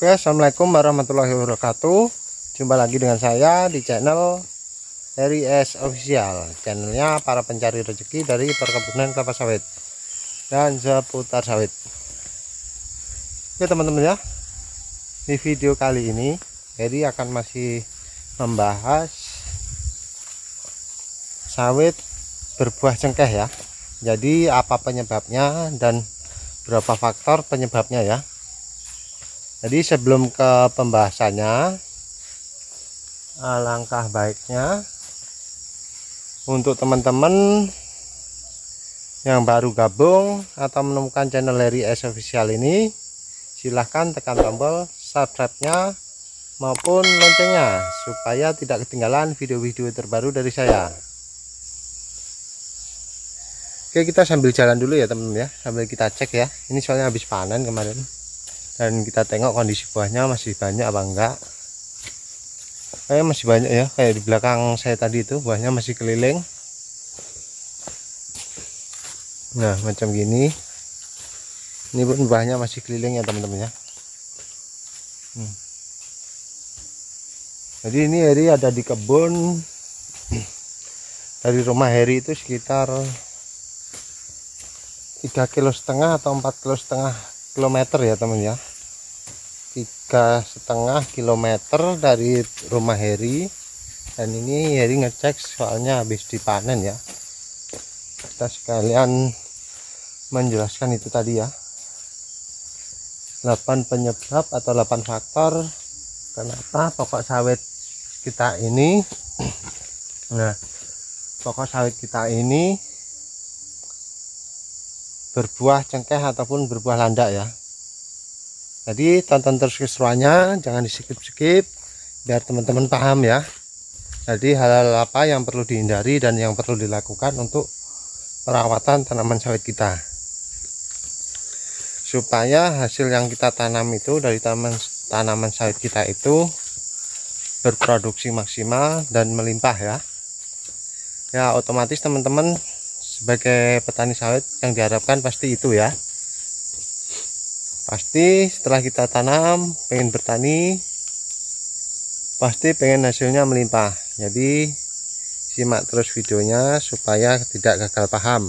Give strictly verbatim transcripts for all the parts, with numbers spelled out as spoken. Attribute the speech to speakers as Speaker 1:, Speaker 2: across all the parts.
Speaker 1: Oke, assalamualaikum warahmatullahi wabarakatuh. Jumpa lagi dengan saya di channel Heri S Official, channelnya para pencari rezeki dari perkebunan kelapa sawit dan seputar sawit. Oke teman-teman ya, di video kali ini Heri akan masih membahas sawit berbuah cengkeh ya. Jadi apa penyebabnya dan berapa faktor penyebabnya ya. Jadi sebelum ke pembahasannya, alangkah baiknya untuk teman-teman yang baru gabung atau menemukan channel Heri S Official ini, silahkan tekan tombol subscribe-nya maupun loncengnya supaya tidak ketinggalan video-video terbaru dari saya. Oke, kita sambil jalan dulu ya teman-teman ya, sambil kita cek ya. Ini soalnya habis panen kemarin. Dan kita tengok kondisi buahnya masih banyak apa enggak. Kayak masih banyak ya, kayak di belakang saya tadi itu buahnya masih keliling. Nah macam gini, ini pun buahnya masih keliling ya teman-teman ya. hmm. Jadi ini Heri ada di kebun dari rumah Heri itu sekitar tiga kilo setengah atau empat kilo setengah kilometer ya teman ya, tiga setengah kilometer dari rumah Heri. Dan ini Heri ngecek soalnya habis dipanen ya, kita sekalian menjelaskan itu tadi ya, delapan penyebab atau delapan faktor kenapa pokok sawit kita ini nah pokok sawit kita ini berbuah cengkeh ataupun berbuah landak ya. Jadi tonton terus keseruannya, jangan di skip-skip biar teman-teman paham ya. Jadi hal-hal apa yang perlu dihindari dan yang perlu dilakukan untuk perawatan tanaman sawit kita, supaya hasil yang kita tanam itu dari tanaman tanaman sawit kita itu berproduksi maksimal dan melimpah ya. Ya otomatis teman-teman sebagai petani sawit yang diharapkan pasti itu ya, pasti setelah kita tanam pengen bertani pasti pengen hasilnya melimpah. Jadi simak terus videonya supaya tidak gagal paham.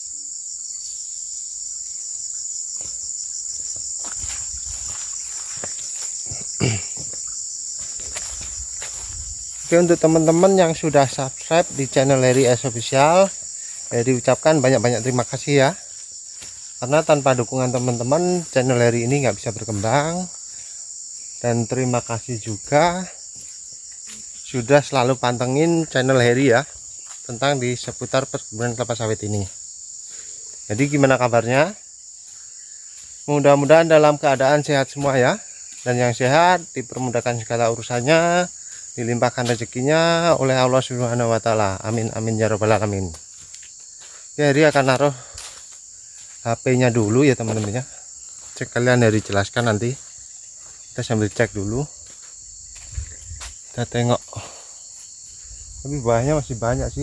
Speaker 1: Oke, untuk teman-teman yang sudah subscribe di channel Heri S Official, Heri ucapkan banyak-banyak terima kasih ya, karena tanpa dukungan teman-teman channel Heri ini nggak bisa berkembang. Dan terima kasih juga sudah selalu pantengin channel Heri ya, tentang di seputar perkebunan kelapa sawit ini. Jadi gimana kabarnya? Mudah-mudahan dalam keadaan sehat semua ya, dan yang sehat dipermudahkan segala urusannya, dilimpahkan rezekinya oleh Allah Subhanahu wa taala. Amin amin ya rabbal alamin. Heri akan naruh H P-nya dulu ya teman-teman ya. Cek kalian Heri jelaskan nanti. Kita sambil cek dulu. Kita tengok. Tapi buahnya masih banyak sih.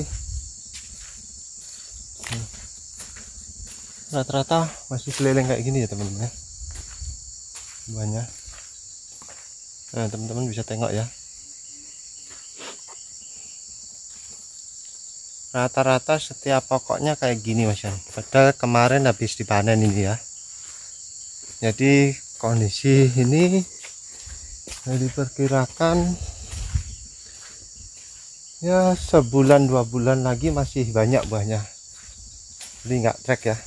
Speaker 1: Rata-rata masih keliling kayak gini ya teman-teman ya. Buahnya. Nah teman-teman bisa tengok ya. Rata-rata setiap pokoknya kayak gini mas ya. Padahal kemarin habis dipanen ini ya. Jadi kondisi ini diperkirakan ya sebulan dua bulan lagi masih banyak buahnya. Jadi nggak trek ya.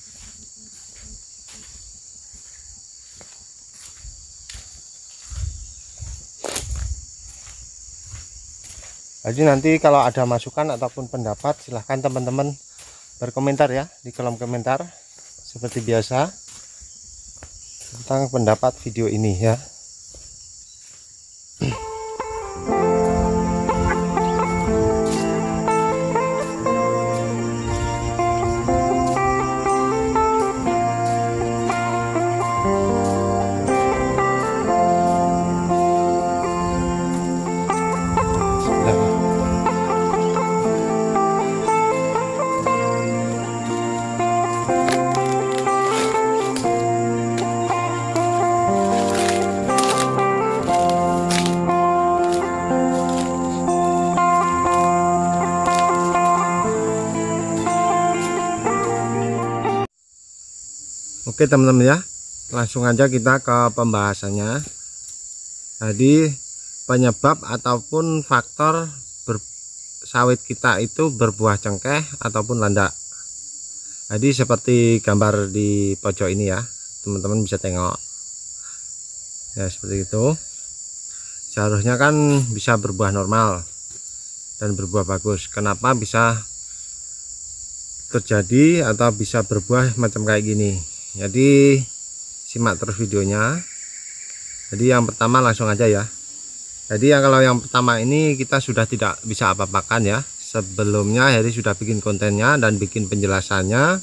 Speaker 1: Jadi nanti kalau ada masukan ataupun pendapat silahkan teman-teman berkomentar ya di kolom komentar seperti biasa tentang pendapat video ini ya. Oke teman-teman ya, langsung aja kita ke pembahasannya. Jadi penyebab ataupun faktor ber, sawit kita itu berbuah cengkeh ataupun landak. Jadi seperti gambar di pojok ini ya, teman-teman bisa tengok ya, seperti itu. Seharusnya kan bisa berbuah normal dan berbuah bagus. Kenapa bisa terjadi atau bisa berbuah macam kayak gini? Jadi simak terus videonya. Jadi yang pertama langsung aja ya. Jadi yang kalau yang pertama ini kita sudah tidak bisa apa-apakan ya. Sebelumnya Heri sudah bikin kontennya dan bikin penjelasannya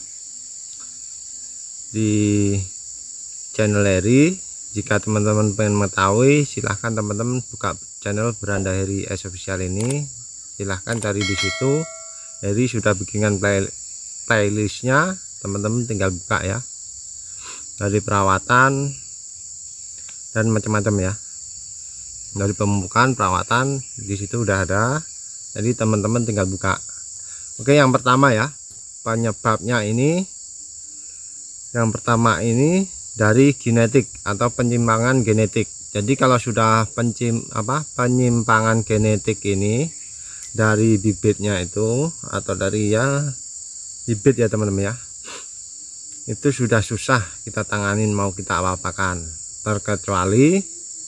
Speaker 1: di channel Heri. Jika teman-teman pengen mengetahui, silahkan teman-teman buka channel Beranda Heri S Official ini. Silahkan cari di situ. Heri sudah bikinkan play, playlistnya, teman-teman tinggal buka ya. Dari perawatan dan macam-macam ya, dari pemupukan, perawatan, di situ udah ada. Jadi teman-teman tinggal buka. Oke, yang pertama ya, penyebabnya ini, yang pertama ini dari genetik atau penyimpangan genetik. Jadi kalau sudah pencim apa penyimpangan genetik ini dari bibitnya itu, atau dari ya bibit ya teman-teman ya, itu sudah susah kita tanganin mau kita apa-apakan, terkecuali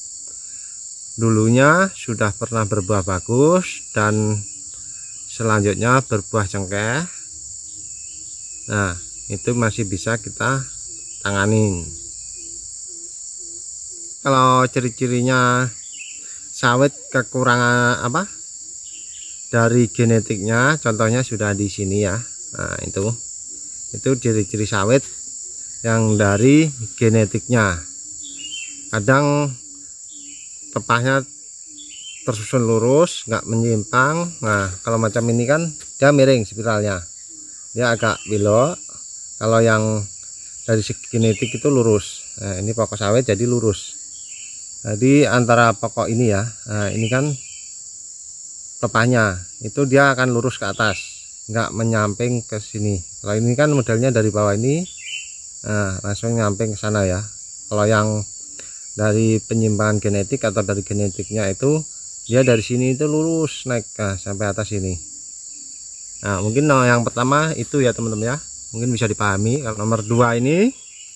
Speaker 1: dulunya sudah pernah berbuah bagus dan selanjutnya berbuah cengkeh. Nah itu masih bisa kita tanganin. Kalau ciri-cirinya sawit kekurangan apa dari genetiknya, contohnya sudah di sini ya. Nah itu itu ciri-ciri sawit yang dari genetiknya. Kadang pepahnya tersusun lurus, nggak menyimpang. Nah kalau macam ini kan dia miring spiralnya, dia agak belok. Kalau yang dari segi genetik itu lurus. Nah ini pokok sawit jadi lurus. Jadi antara pokok ini ya, nah ini kan pepahnya itu dia akan lurus ke atas, nggak menyamping ke sini. Kalau ini kan modelnya dari bawah ini, nah langsung nyamping ke sana ya. Kalau yang dari penyimpangan genetik atau dari genetiknya itu dia dari sini itu lurus naik nah, sampai atas ini. Nah mungkin yang pertama itu ya teman-teman ya, mungkin bisa dipahami. Kalau nomor dua ini,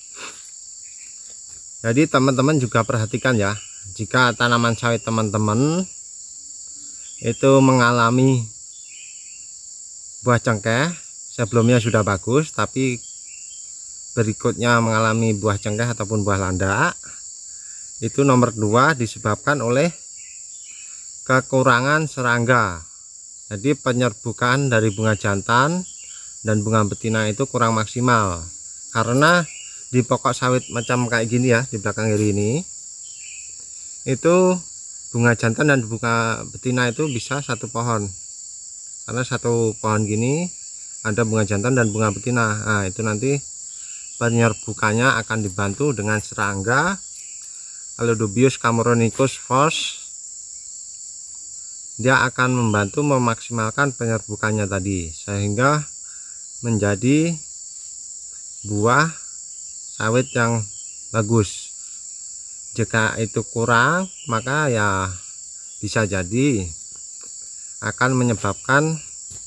Speaker 1: jadi teman-teman juga perhatikan ya, jika tanaman sawit teman-teman itu mengalami buah cengkeh, sebelumnya sudah bagus tapi berikutnya mengalami buah cengkeh ataupun buah landak, itu nomor dua disebabkan oleh kekurangan serangga. Jadi penyerbukan dari bunga jantan dan bunga betina itu kurang maksimal, karena di pokok sawit macam kayak gini ya, di belakang kiri ini itu bunga jantan dan bunga betina itu bisa satu pohon, karena satu pohon gini ada bunga jantan dan bunga betina. Nah itu nanti penyerbukannya akan dibantu dengan serangga Allodobius cameronicus fors. Dia akan membantu memaksimalkan penyerbukannya tadi, sehingga menjadi buah sawit yang bagus. Jika itu kurang, maka ya bisa jadi akan menyebabkan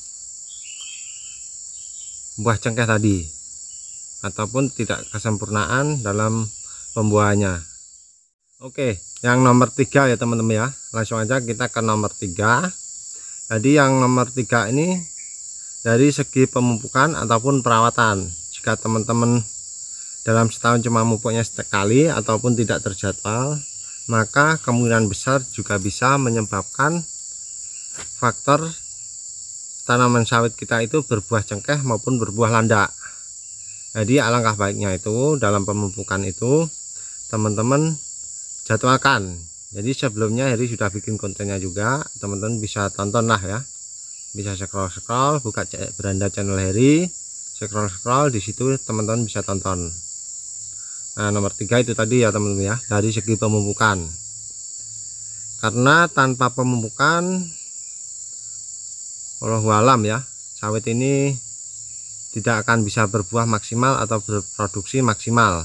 Speaker 1: buah cengkeh tadi ataupun tidak kesempurnaan dalam pembuahannya. Oke, yang nomor tiga ya teman-teman ya, langsung aja kita ke nomor tiga. Jadi yang nomor tiga ini dari segi pemupukan ataupun perawatan. Jika teman-teman dalam setahun cuma mupuknya sekali ataupun tidak terjadwal, maka kemungkinan besar juga bisa menyebabkan faktor tanaman sawit kita itu berbuah cengkeh maupun berbuah landak. Jadi alangkah baiknya itu dalam pemupukan itu teman-teman jadwalkan. Jadi sebelumnya Heri sudah bikin kontennya juga, teman-teman bisa tonton lah ya, bisa scroll scroll buka Beranda channel Heri, scroll scroll di situ teman-teman bisa tonton. Nah nomor tiga itu tadi ya teman-teman ya, dari segi pemupukan, karena tanpa pemupukan wallahu alam ya, sawit ini tidak akan bisa berbuah maksimal atau berproduksi maksimal.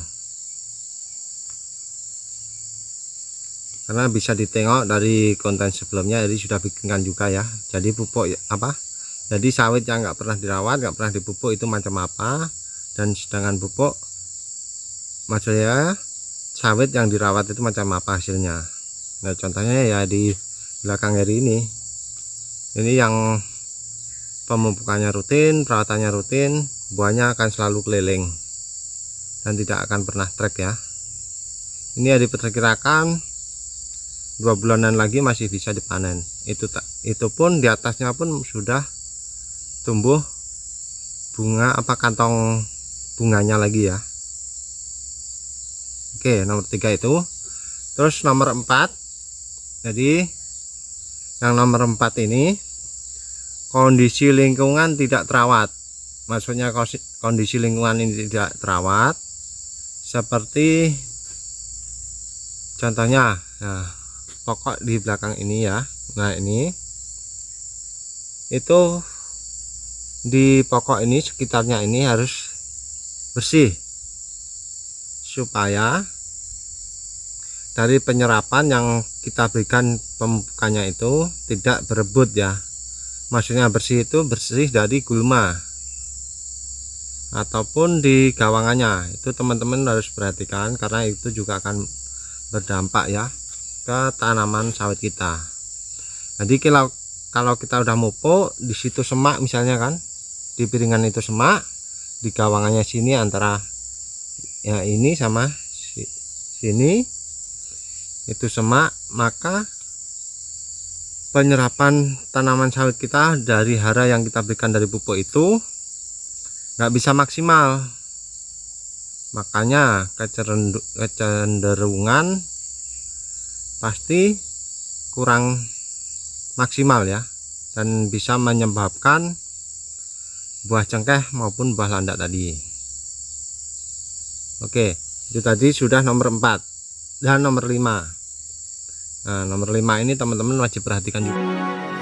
Speaker 1: Karena bisa ditengok dari konten sebelumnya, jadi sudah bikinkan juga ya. Jadi pupuk apa? Jadi sawit yang nggak pernah dirawat, nggak pernah dipupuk itu macam apa, dan sedangkan pupuk maksudnya sawit yang dirawat itu macam apa hasilnya. Nah contohnya ya di belakang hari ini, ini yang pemupukannya rutin, perawatannya rutin, buahnya akan selalu keliling dan tidak akan pernah trek ya. Ini ya diperkirakan dua bulanan lagi masih bisa dipanen. Itu tak itu pun di atasnya pun sudah tumbuh bunga apa kantong bunganya lagi ya. Oke, nomor tiga itu. Terus nomor empat, jadi yang nomor empat ini kondisi lingkungan tidak terawat. Maksudnya kondisi lingkungan ini tidak terawat seperti contohnya, nah pokok di belakang ini ya. Nah ini itu di pokok ini sekitarnya ini harus bersih supaya dari penyerapan yang kita berikan pemupukannya itu tidak berebut ya. Maksudnya bersih itu bersih dari gulma ataupun di gawangannya. Itu teman-teman harus perhatikan karena itu juga akan berdampak ya ke tanaman sawit kita. Jadi kalau kalau kita udah mupuk di situ semak misalnya kan, di piringan itu semak, di gawangannya sini antara ya ini sama sini itu semak, maka penyerapan tanaman sawit kita dari hara yang kita berikan dari pupuk itu nggak bisa maksimal. Makanya kecenderungan pasti kurang maksimal ya, dan bisa menyebabkan buah cengkeh maupun buah landak tadi. Oke, itu tadi sudah nomor empat dan nomor lima. Nah nomor lima ini teman-teman wajib perhatikan juga.